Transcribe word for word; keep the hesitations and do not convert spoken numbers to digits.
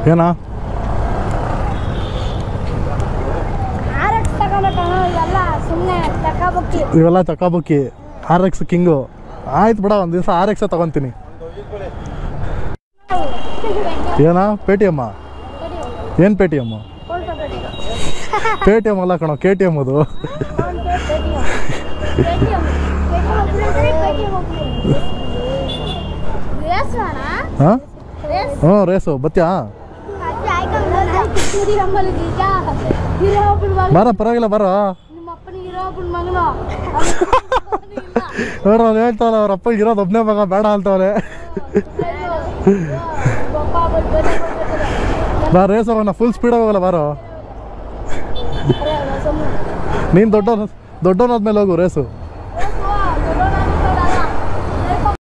ಏನಾ ಇವೆಲ್ಲ ಚಕಾಬುಕ್ಕಿ R X king ಆಯ್ತು ಬಿಡ ಒಂದು ದಿವಸ ಆರ್ ಎಕ್ಸೇ ತಗೊತೀನಿ ಏನಾ ಪೇ ಟಿ ಎಮ್ಮ ಏನು Paytm Paytm ಅಲ್ಲ ಕಣೋ ಕೆ ಟಿ ಎಮ್ ಅದು ಹಾಂ ಹ್ಞೂ ರೇಸು ಬತ್ತ್ಯಾ ಬರ ಪರವಾಗಿಲ್ಲ ಬರೋ ನೋಡ್ರ ಅವ್ನು ಹೇಳ್ತಾವಲ್ಲ ಅವ್ರ ಅಪ್ಪ ಇರೋದು ಒಬ್ಬನೇ ಮಗ ಬೇಡ ಅಂತವ್ರೆ ಬಾ ರೇಸ್ ಹೋಗೋಣ ಫುಲ್ ಸ್ಪೀಡ್ ಹೋಗಲ್ಲ ಬಾರೋ ನೀನು ದೊಡ್ಡ ದೊಡ್ಡವನಾದ್ಮೇಲೆ ಹೋಗು ರೇಸು